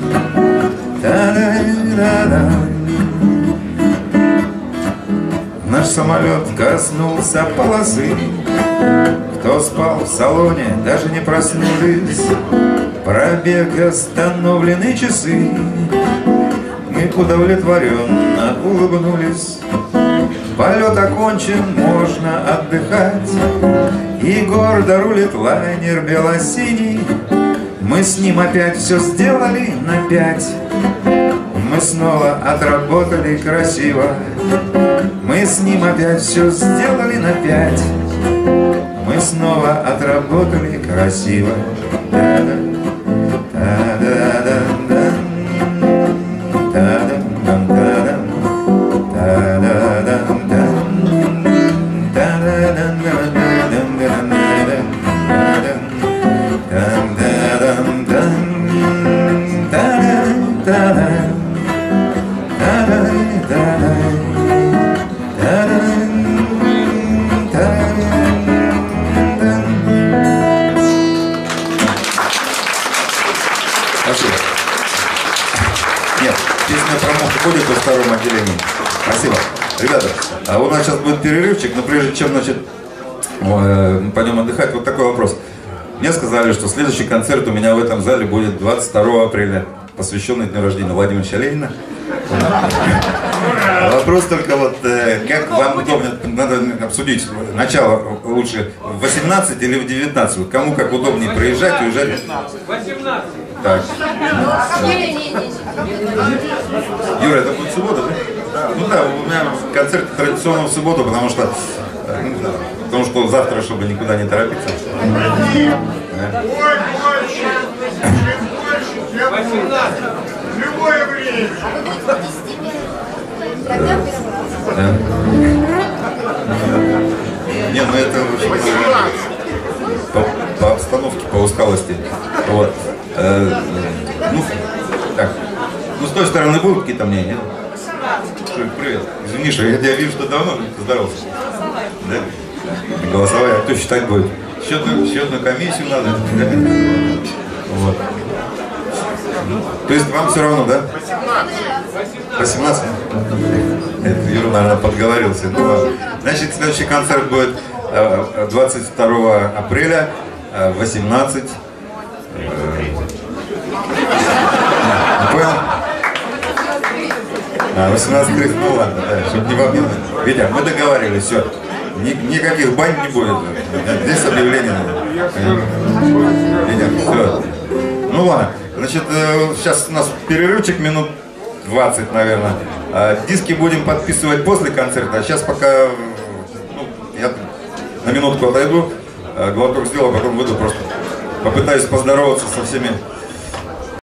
Наш самолет коснулся полосы. Кто спал в салоне, даже не проснулись. Пробег остановлены часы. Мы удовлетворенно улыбнулись. Полет окончен, можно отдыхать. И гордо рулит лайнер бело-синий. Мы с ним опять все сделали на 5. Мы снова отработали красиво. Мы с ним опять все сделали на 5. Мы снова отработали красиво. Ходит во втором отделении. Спасибо. Ребята, у нас сейчас будет перерывчик, но прежде чем, значит, мы пойдем отдыхать, вот такой вопрос. Мне сказали, что следующий концерт у меня в этом зале будет 22 апреля, посвященный дню рождения Владимира Ильича Ленина. Вопрос только вот, как вам удобно, надо обсудить, начало лучше в 18 или в 19, вот кому как удобнее проезжать, уезжать. 18. Так. Юра, это будет суббота, да? Ну да, у меня концерт традиционно в субботу, потому что завтра, чтобы никуда не торопиться. 18. Любое время. Да. Не, ну это по обстановке, по усталости. Вот. Ну, так. Ну, с той стороны будут какие-то мнения? Привет. Извини, что я тебя вижу, что давно поздоровался. Да? Голосовая, кто считать будет? Счетную комиссию надо. Да? Вот. То есть вам все равно, да? 18. Это Юра, наверное, подговорился. Ну, ладно. Значит, следующий концерт будет 22 апреля в 18. Понял? 18:30, ну ладно, да, чтобы не вам не... Витя, мы договаривались, все. Никаких бань не будет. Здесь объявление. Витя, все. Ну ладно. Значит, сейчас у нас перерывчик минут 20, наверное. Диски будем подписывать после концерта. А сейчас пока я на минутку отойду, глоток сделаю, а потом выйду просто. Попытаюсь поздороваться со всеми